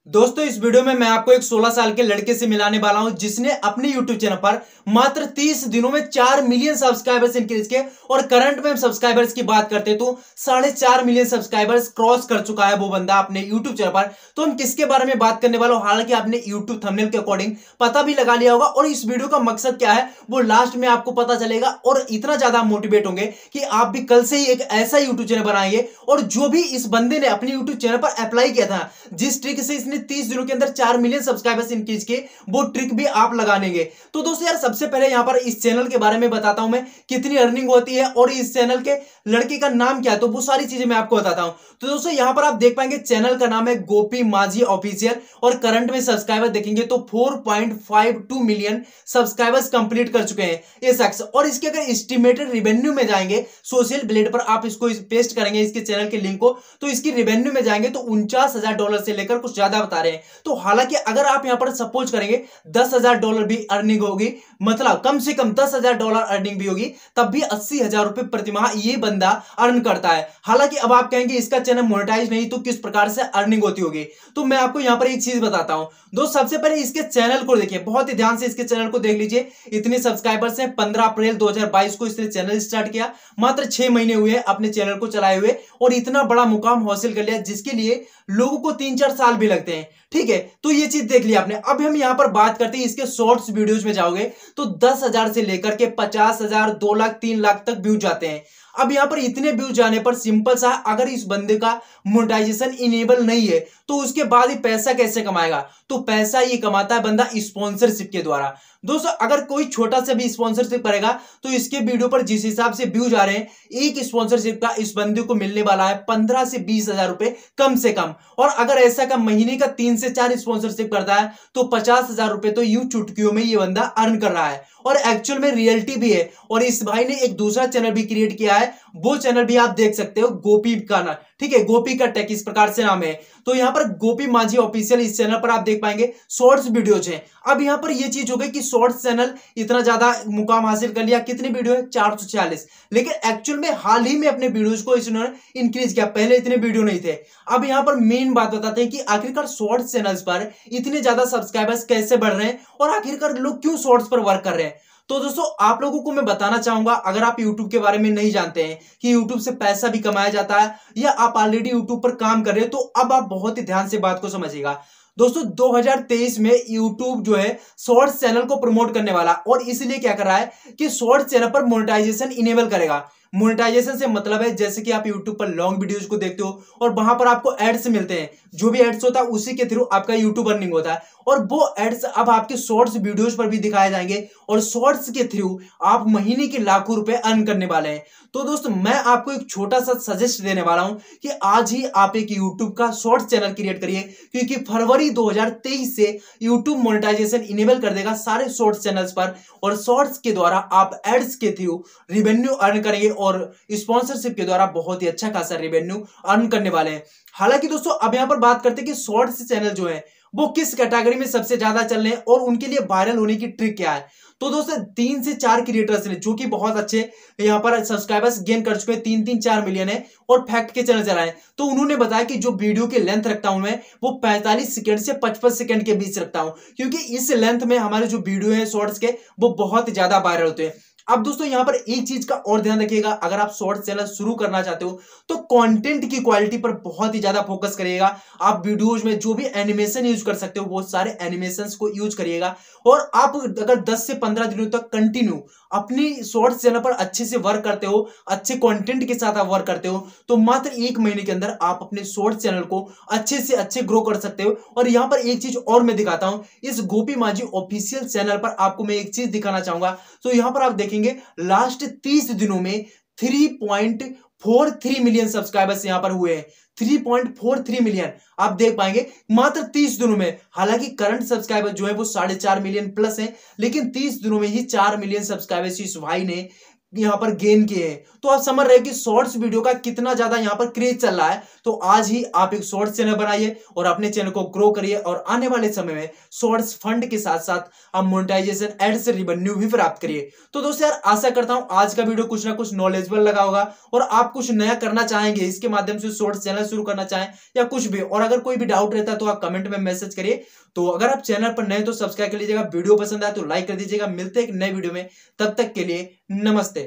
दोस्तों इस वीडियो में मैं आपको एक 16 साल के लड़के से मिलाने वाला हूं जिसने अपने YouTube चैनल पर मात्र 30 दिनों में 4 मिलियन सब्सक्राइबर्स इंक्रीज किए। और करंट में सब्सक्राइबर्स की बात करते तो 4.5 मिलियन सब्सक्राइबर्स क्रॉस कर चुका है वो बंदा अपने YouTube चैनल पर। तो हम किसके बारे में बात करने वाला हूं, हालांकि आपने YouTube थंबनेल के अकॉर्डिंग पता भी लगा लिया होगा। और इस वीडियो का मकसद क्या है वो लास्ट में आपको पता चलेगा और इतना ज्यादा मोटिवेट होंगे कि आप भी कल से ही एक ऐसा YouTube चैनल बनाएंगे। और जो भी इस बंदे ने अपने YouTube चैनल पर अप्लाई किया था, जिस ट्रिक से इसने 30 दिनों के अंदर 4 मिलियन सब्सक्राइबर्स इंक्रीज किए, वो ट्रिक भी आप लगा लेंगे। तो दोस्तों यार सबसे पहले यहां पर इस चैनल के बारे में बताता हूं मैं कितनी अर्निंग होती है और इस चैनल के लड़के का नाम क्या है, तो वो सारी चीजें मैं आपको बताता हूं। तो दोस्तों यहां पर आप देख पाएंगे चैनल का नाम है गोपी माझी ऑफिशियल और करंट में सब्सक्राइबर देखेंगे तो 4.52 मिलियन सब्सक्राइबर्स कंप्लीट कर चुके हैं ये शख्स। और इसके अगर एस्टिमेटेड रेवेन्यू में जाएंगे, सोशल ब्लेड पर आप इसको पेस्ट करेंगे इसके चैनल के लिंक को, तो इसकी रेवेन्यू में जाएंगे तो $49,000 से लेकर कुछ ज्यादा बता रहे हैं। तो हालांकि अगर आप यहां पर सपोज करेंगे $10,000 भी अर्निंग होगी, मतलब कम से कम $10,000 अर्निंग भी होगी, तब भी 80,000 रुपए प्रति माह ये बंदा अर्न करता है। हालांकि अब आप कहेंगे इसका चैनल मोनेटाइज नहीं तो किस प्रकार से अर्निंग होती होगी, तो मैं आपको यहां पर एक चीज बताता हूं। दोस्त सबसे पहले इसके चैनल को देखिए, बहुत ही ध्यान से इसके चैनल को देख लीजिए। इतने सब्सक्राइबर्स हैं। 15 अप्रैल 2022 को इसने चैनल स्टार्ट किया, मात्र 6 महीने हुए हैं अपने चैनल को चलाए हुए और इतना बड़ा मुकाम हासिल कर लिया जिसके लिए लोगों को 3-4 साल भी लगते हैं। ठीक है, तो ये चीज देख लिया आपने। अब हम यहां पर बात करते हैं इसके शॉर्ट्स वीडियोज में जाओगे तो 10,000 से लेकर के 50,000, 2 लाख, 3 लाख तक व्यूज जाते हैं। अब यहां पर इतने व्यूज जाने पर सिंपल सा, अगर इस बंदे का मोनेटाइजेशन इनेबल नहीं है तो उसके बाद ही पैसा कैसे कमाएगा? तो पैसा ये कमाता है बंदा स्पॉन्सरशिप के द्वारा। दोस्तों अगर कोई छोटा सा भी स्पॉन्सरशिप करेगा तो इसके वीडियो पर जिस हिसाब से व्यूज आ रहे हैं, एक स्पॉन्सरशिप का इस बंदे को मिलने वाला है 15 से 20,000 रुपए कम से कम। और अगर ऐसा का महीने का 3 से 4 स्पॉन्सरशिप करता है तो 50,000 रुपए तो यूं चुटकियों में ये बंदा अर्न कर रहा है। और एक्चुअल में रियलिटी भी है। और इस भाई ने एक दूसरा चैनल भी क्रिएट किया है, वो चैनल भी आप देख सकते हो, गोपी का नाम, ठीक है, गोपी का टेक इस प्रकार से नाम है। तो यहां पर गोपी माझी ऑफिशियल इस चैनल पर आप देख पाएंगे शॉर्ट्स वीडियोज हैं। अब यहां पर ये चीज हो गई कि शॉर्ट्स चैनल इतना ज्यादा मुकाम हासिल कर लिया, कितनी वीडियो है 446, लेकिन एक्चुअल में हाल ही में अपने वीडियोज को इसने इंक्रीज किया, पहले इतने वीडियो नहीं थे। अब यहां पर मेन बात बताते हैं कि आखिरकार शॉर्ट्स चैनल्स पर इतने ज्यादा सब्सक्राइबर्स कैसे बढ़ रहे हैं और आखिरकार लोग क्यों शॉर्ट्स पर वर्क कर रहे हैं। तो दोस्तों आप लोगों को मैं बताना चाहूंगा, अगर आप YouTube के बारे में नहीं जानते हैं कि YouTube से पैसा भी कमाया जाता है या आप ऑलरेडी YouTube पर काम कर रहे हैं, तो अब आप बहुत ही ध्यान से बात को समझिएगा। दोस्तों 2023 में YouTube जो है शॉर्ट्स चैनल को प्रमोट करने वाला, और इसलिए क्या कर रहा है कि शॉर्ट्स चैनल पर मोनेटाइजेशन इनेबल करेगा। मोनेटाइजेशन से मतलब है जैसे कि आप YouTube पर लॉन्ग वीडियोज को देखते हो और वहां पर आपको एड्स मिलते हैं, जो भी एड्स होता है उसी के थ्रू आपका YouTube अर्निंग होता है, और वो एड्स अब आपके शॉर्ट्स वीडियोज पर भी दिखाए जाएंगे और शॉर्ट्स के थ्रू आप महीने के लाखों रुपए अर्न करने वाले हैं। तो दोस्तों मैं आपको एक छोटा सा सजेस्ट देने वाला हूं कि आज ही आप एक YouTube का शॉर्ट्स चैनल क्रिएट करिए, क्योंकि फरवरी 2023 से YouTube मोनेटाइजेशन इनेबल कर देगा सारे शॉर्ट्स चैनल्स पर, और शॉर्ट्स के द्वारा आप एड्स के थ्रू रेवेन्यू अर्न करेंगे और स्पॉन्सरशिप के द्वारा बहुत ही अच्छा खासा रेवेन्यू अर्न करने वाले हैं। हालांकि दोस्तों अब यहां पर बात करते हैं कि शॉर्ट्स चैनल जो है वो किस कैटेगरी में सबसे ज्यादा चल रहे हैं और उनके लिए वायरल होने की ट्रिक क्या है। तो दोस्तों 3 से 4 क्रिएटर्स ने जो कि बहुत अच्छे यहां पर सब्सक्राइबर्स गेन कर चुके हैं, 3-4 मिलियन है और फैक्ट के चैनल चलाए, तो उन्होंने बताया कि जो वीडियो की लेंथ रखता हूं मैं वो 45 सेकंड से 55 सेकंड के बीच रखता हूं, क्योंकि इस लेंथ में हमारे जो वीडियो है शॉर्ट्स के वो बहुत ज्यादा वायरल होते हैं। अब दोस्तों यहां पर एक चीज का और ध्यान रखिएगा, अगर आप शॉर्ट्स चैनल शुरू करना चाहते हो तो कंटेंट की क्वालिटी पर बहुत ही ज्यादा फोकस करिएगा। आप वीडियोज में जो भी एनिमेशन यूज कर सकते हो वो सारे एनिमेशंस को यूज करिएगा। और आप अगर 10 से 15 दिनों तक कंटिन्यू अपनी शॉर्ट्स चैनल पर अच्छे से वर्क करते हो, अच्छे कंटेंट के साथ आप वर्क करते हो, तो मात्र 1 महीने के अंदर आप अपने शॉर्ट्स चैनल को अच्छे से अच्छे ग्रो कर सकते हो। और यहां पर एक चीज और मैं दिखाता हूं, इस गोपी माझी ऑफिशियल चैनल पर आपको मैं एक चीज दिखाना चाहूंगा। तो यहां पर आप देखेंगे लास्ट 30 दिनों में 3.43 मिलियन सब्सक्राइबर्स यहां पर हुए हैं, 3.43 मिलियन आप देख पाएंगे मात्र 30 दिनों में। हालांकि करंट सब्सक्राइबर जो है वो 4.5 मिलियन प्लस है, लेकिन 30 दिनों में ही 4 मिलियन सब्सक्राइबर्स इस भाई ने यहाँ पर गेन किए हैं। तो आप समझ रहे हैं कि शॉर्ट्स वीडियो का कितना ज्यादा यहाँ पर क्रेज चल रहा है। तो आज ही आप एक शॉर्ट्स चैनल बनाइए और अपने चैनल को ग्रो करिए और आने वाले समय में शॉर्ट्स फंड के साथ साथ आप मोनेटाइजेशन एड से रिवेन्यू भी प्राप्त करिए। तो दोस्तों यार आशा करता हूं आज का वीडियो कुछ ना कुछ नॉलेजेबल लगा होगा और आप कुछ नया करना चाहेंगे, इसके माध्यम से शॉर्ट्स चैनल शुरू करना चाहें या कुछ भी, और अगर कोई भी डाउट रहता है तो आप कमेंट में मैसेज करिए। तो अगर आप चैनल पर नए तो सब्सक्राइब कर लीजिएगा, वीडियो पसंद आए तो लाइक कर दीजिएगा। मिलते हैं एक नए वीडियो में, तब तक के लिए नमस्ते।